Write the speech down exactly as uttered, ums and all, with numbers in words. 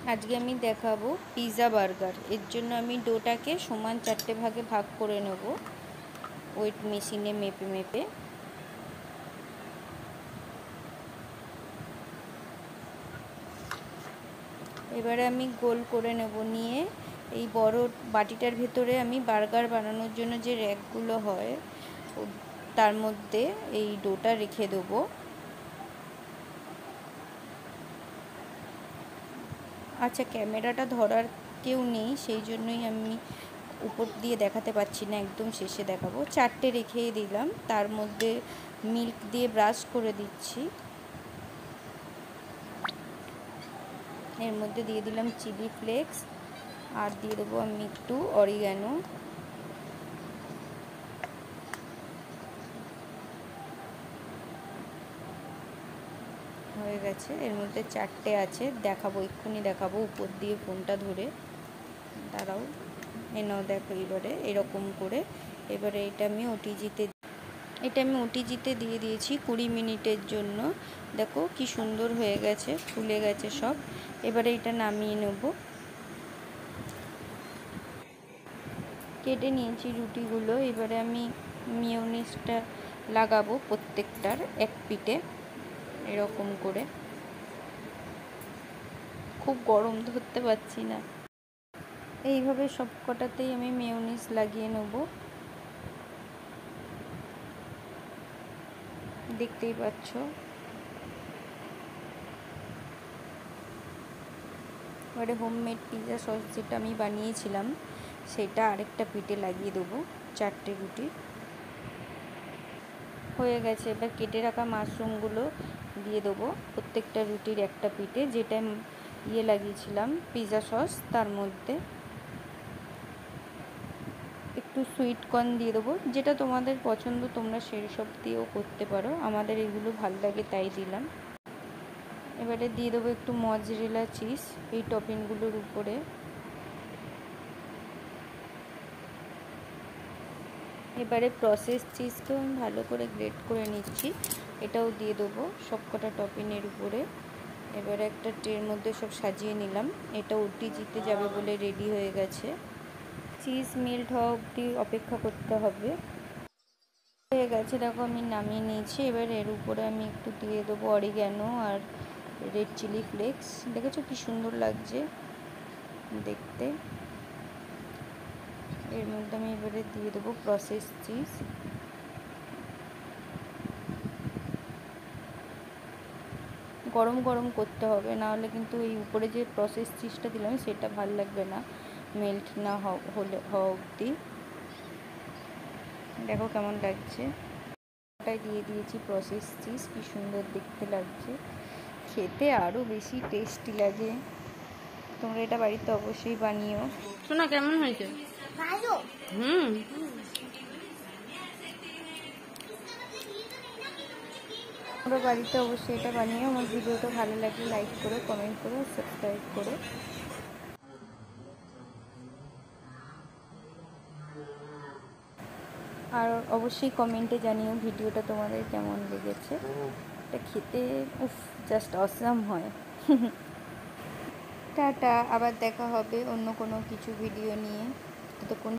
আজকে আমি দেখাবো পিৎজা বার্গার। এর জন্য আমি ডোটাকে সমান চারটে ভাগে ভাগ করে নেব ওয়েট মেশিনে মেপে মেপে। এবারে আমি গোল করে নেব, নিয়ে এই বড় বাটিটার ভেতরে আমি বার্গার বানানোর জন্য যে র্যাকগুলো হয় তার মধ্যে এই ডোটা রেখে দেবো। আচ্ছা, ক্যামেরাটা ধরার কেউ নেই, সেই জন্যই আমি উপর দিয়ে দেখাতে পাচ্ছি না, একদম শেষে দেখাবো। চারটে রেখেই দিলাম, তার মধ্যে মিল্ক দিয়ে ব্রাশ করে দিচ্ছি। এর মধ্যে দিয়ে দিলাম চিলি ফ্লেক্স, আর দিয়ে দেবো আমি একটু অরিগ্যানো। হয়ে গেছে, এর মধ্যে চারটে আছে, দেখাবো এক্ষুনি দেখাবো উপর দিয়ে ফোনটা ধরে। দাঁড়াও, এনাও দেখো। এবারে এরকম করে এবারে এটা আমি ওটিজিতে এটা আমি ওটিজিতে দিয়ে দিয়েছি কুড়ি মিনিটের জন্য। দেখো কি সুন্দর হয়ে গেছে, ফুলে গেছে সব। এবারে এটা নামিয়ে নেব। কেটে নিয়েছি রুটিগুলো। এবারে আমি মিয়োনিজটা লাগাবো প্রত্যেকটার এক পিঠে এরকম করে। খুব গরম, ধরতে পারছি না। এইভাবে সব কটাতেই আমি মিয়োনিজ লাগিয়ে নেব, দেখতেই পাচ্ছ। এবারে হোমমেড পিৎজা সস যেটা আমি বানিয়েছিলাম সেটা আরেকটা পিঠে লাগিয়ে দেবো, চারটে রুটি হয়ে গেছে। এবার কেটে রাখা মাশরুমগুলো দিয়ে দেবো প্রত্যেকটা রুটির একটা পিঠে, যেটা ইয়ে লাগিয়েছিলাম পিৎজা সস তার মধ্যে। একটু সুইট কর্ন দিয়ে দেবো, যেটা তোমাদের পছন্দ তোমরা সেই সব দিয়েও করতে পারো, আমাদের এগুলো ভালো লাগে তাই দিলাম। এবারে দিয়ে দেবো একটু মজরেলা চিজ এই টপিংগুলোর উপরে। এবারে প্রসেস চিজকেও আমি ভালো করে গ্রেট করে নিচ্ছি, এটাও দিয়ে দেবো সবকটা টপিংয়ের উপরে। এবারে একটা ট্রের মধ্যে সব সাজিয়ে নিলাম। এটা ওটিজিতে যাবে বলে রেডি হয়ে গেছে। চিজ মেল্ট হওয়া অবধি অপেক্ষা করতে হবে। হয়ে গেছে, দেখো আমি নামিয়ে নিয়েছি। এবার এর উপরে আমি একটু দিয়ে দেবো অরিগ্যানো আর রেড চিলি ফ্লেক্স। দেখেছো কি সুন্দর লাগছে দেখতে। এর মধ্যে আমি এবারে দিয়ে দেবো প্রসেস চিজ। গরম গরম করতে হবে, নাহলে কিন্তু এই উপরে যে প্রসেস চিজটা দিলাম সেটা ভালো লাগবে না, মেল্ট না হলে হওয়া অবধি। দেখো কেমন লাগছে। ওটাই দিয়ে দিয়েছি প্রসেস চিজ, কি সুন্দর দেখতে লাগছে, খেতে আরও বেশি টেস্টি লাগে। তোমরা এটা বাড়িতে অবশ্যই বানিও। শোনা কেমন হয়েছে? হুম তোমরা বাড়িতে অবশ্যই এটা বানিও। আমার ভিডিওটা ভালো লাগলে লাইক করো, কমেন্ট করো, সাবস্ক্রাইব করো। আর অবশ্যই কমেন্টে জানিও ভিডিওটা তোমাদের কেমন লেগেছে। এটা খেতে উফ জাস্ট অসাম হয়। টাটা, আবার দেখা হবে অন্য কোনো কিছু ভিডিও নিয়ে। ততক্ষণ